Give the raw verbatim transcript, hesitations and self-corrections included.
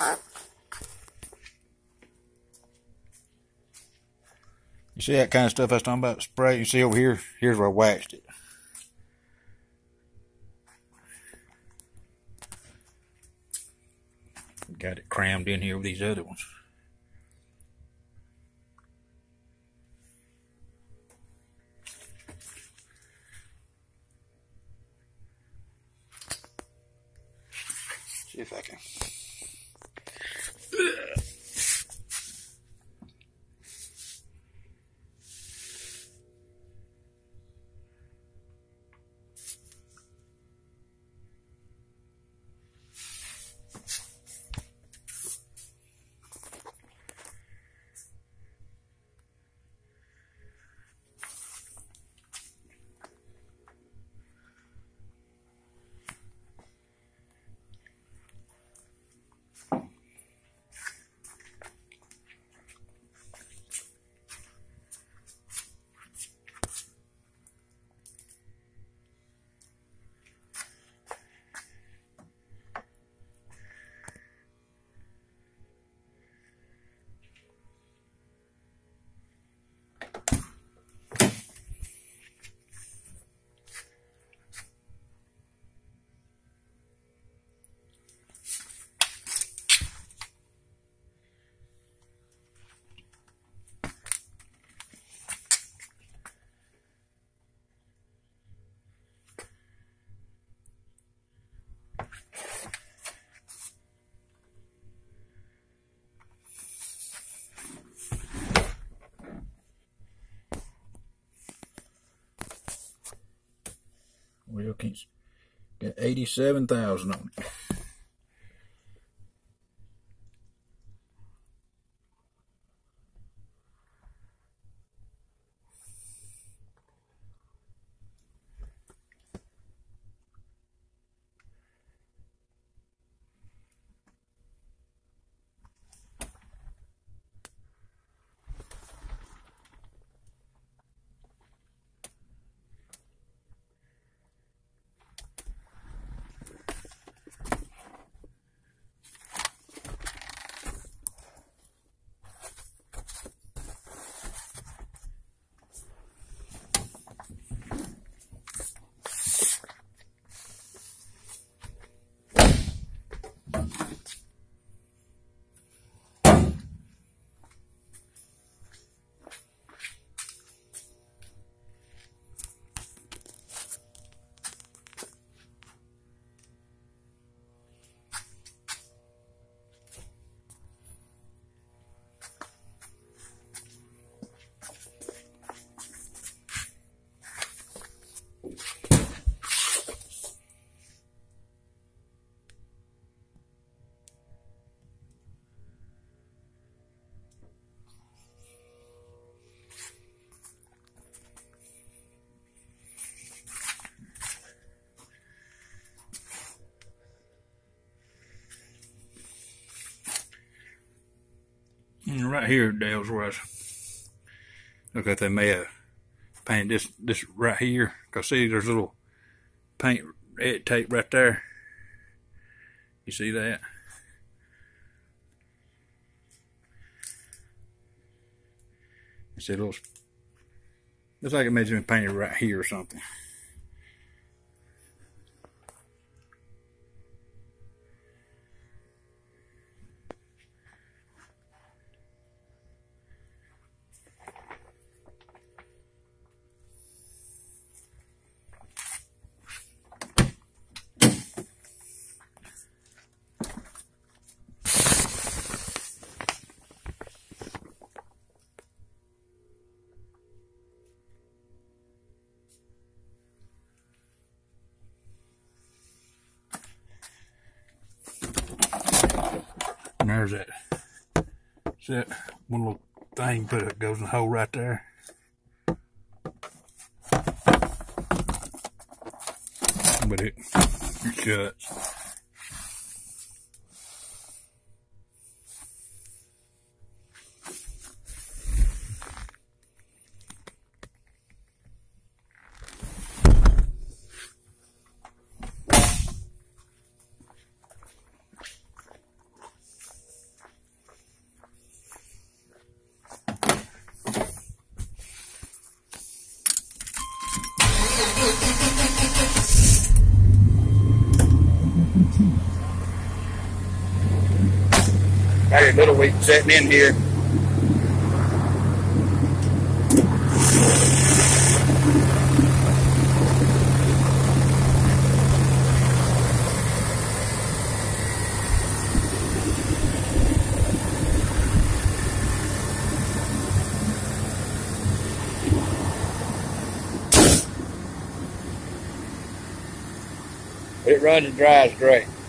You see that kind of stuff I was talking about? Spray. You see over here? Here's where I waxed it. Got it crammed in here with these other ones. See if I can. Wilkins got eighty-seven thousand on it. And right here, Dale's where I was, look like they may have painted this this right here. Cause see, there's a little paint red tape right there. You see that? You see a little. Looks like it may have been painted right here or something. And there's that. See that one little thing put it goes in the hole right there. But it, it shuts. Got your little wheat setting in here. It runs and dries great.